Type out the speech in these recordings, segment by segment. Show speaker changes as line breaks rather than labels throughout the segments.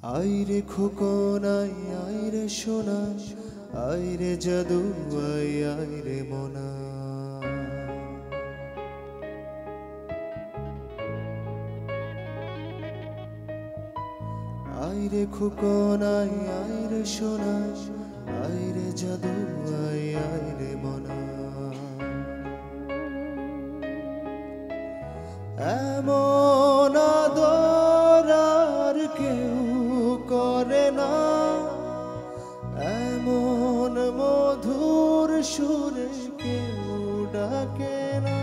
আইরে খোকন আইরে সোনা, আইরে জাদু আইরে মোনা। আইরে খোকন আইরে সোনা, আইরে জাদু আইরে মোনা। এমন আদর আর কেউ করে না, এমন মধুর সুরে কেউ ডাকে না।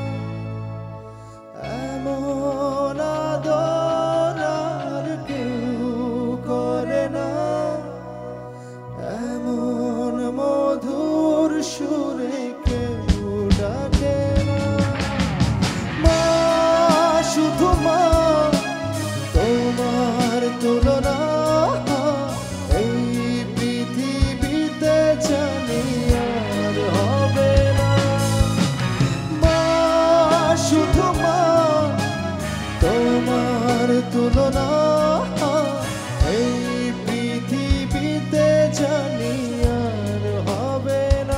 এমন আদর আর কেউ করে না, এমন মধুর সুরে কেউ ডাকে না। মা শুধু মা, তোমার তুলনা এই পৃথিবীতে জানি আর হবে না। মা শুধু মা, তোমার তুলনা এই পৃথিবীতে জানি আর হবে না।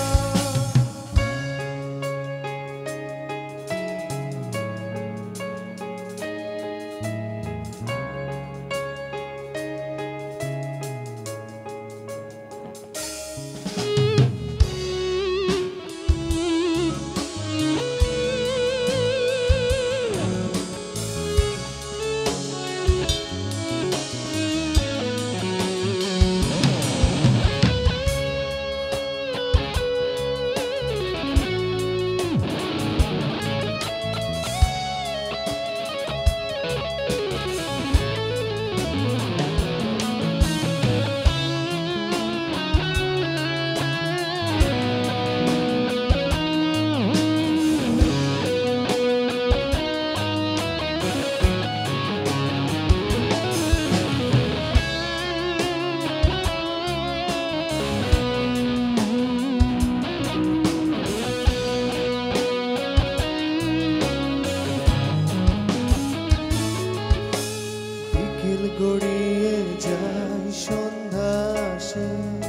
গড়িয়ে যায় সন্ধ্যা আসে,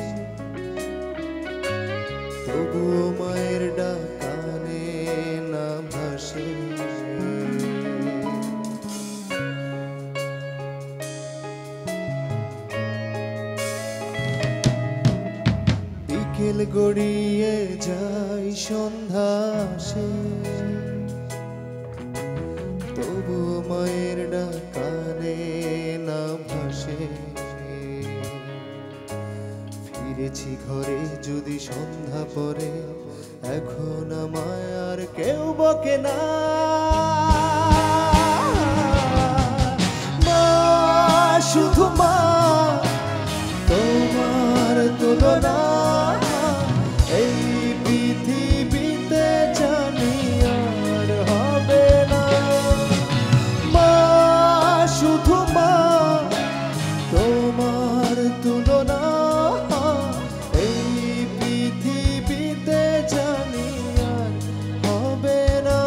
তবুও মায়ের ডাক কানে না ভাসে। বিকেল গড়িয়ে যায় সন্ধ্যা আসে, তবুও মায়ের ডাক কানে না ভাসে। ফিরেছি ঘরে যদি সন্ধ্যা পরে, এখন আমায় আর কেউ বকে না। মা শুধু মা, তোমার তুলনা এই পৃথিবীতে জানি আর হবে না। মা শুধু মা, তোমার তুলনা এই পৃথিবীতে জানি আর হবে না।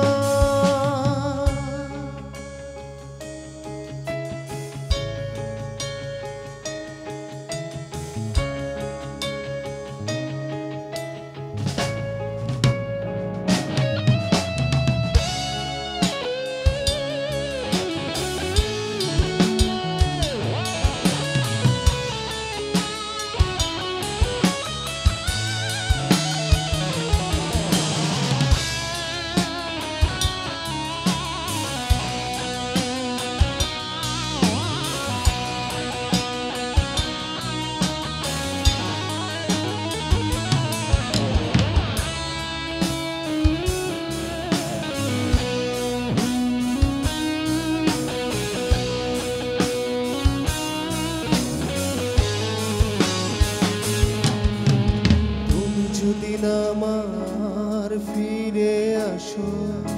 যদি আমার ফিরে আসো,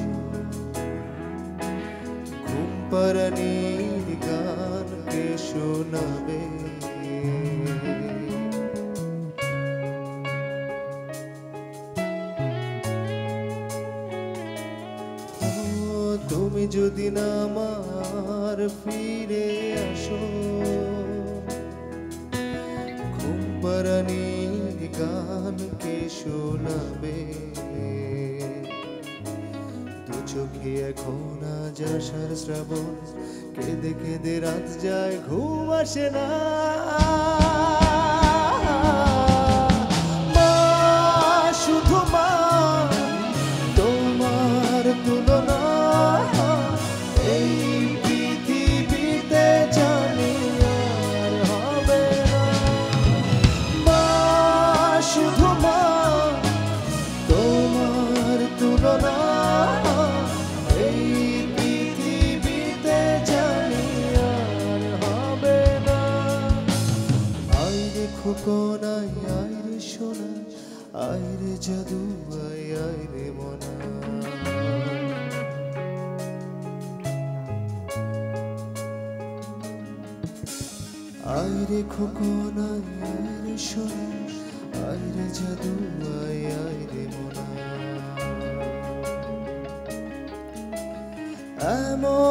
ঘুম পাড়ানির গান কে শোনাবে। তুমি যদি না আমার ফিরে আসো, মহারানীর গান কে শোনাবে? দু চোখে এখন আজ আষাঢ় শ্রাবণ, কেঁদে কেঁদে রাত যায়, ঘুম আসে না। মা, শুধু মা, তোমার তুলনা এই পৃথিবীতে জানি আর হবে না। মা, শুধু মা, তোমার তুলনা এই পৃথিবীতে জানি আর হবে না। আইরে খোকন আয়, আইরে সোনা, আইরে জাদু আয়, আইরে মনা। আইরে খোকন আয়, আইরে সোনা, আইরে জাদু আয়, আইরে মনা। এমন